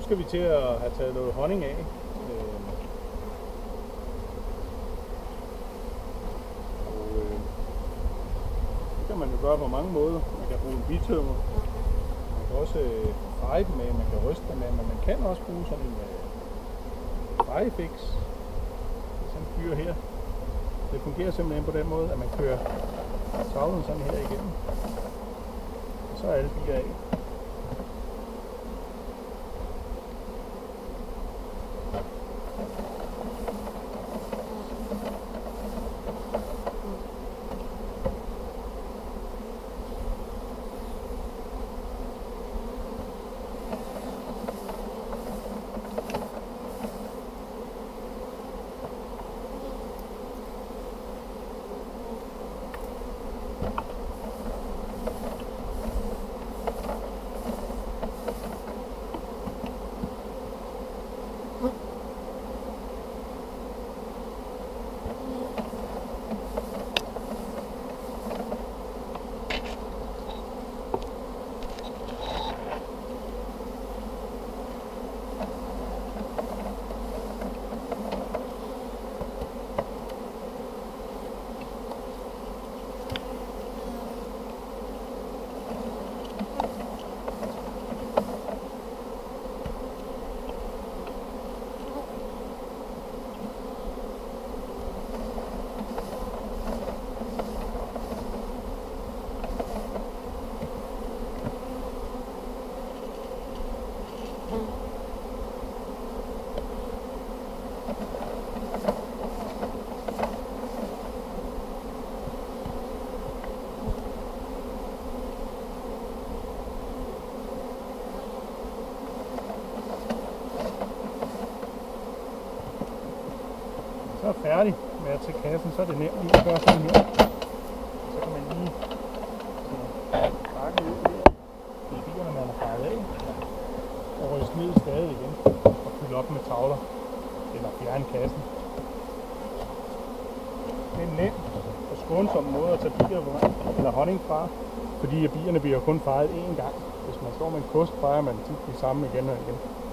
skal vi til at have taget noget honning af. Det kan man jo gøre på mange måder. Man kan bruge en bitømmer. Man kan også feje den med, man kan ryste den med, men man kan også bruge sådan en fejefix. Det er sådan en fyr her. Det fungerer simpelthen på den måde, at man kører tavlen sådan her igennem. Og så er alle bier af. Så er færdig med at tage kassen, så er det nemt lige at gøre sådan her. Så kan man lige bakke ud her i bierne, man har fejret af, og ryste ned i stadig igen og fylde op med tavler eller fjerne kassen. Det er en nem og skånsom måde at tage bier eller honning fra, fordi bierne bliver kun fejet én gang. Hvis man står med en kost, fejrer man tit de samme igen og igen.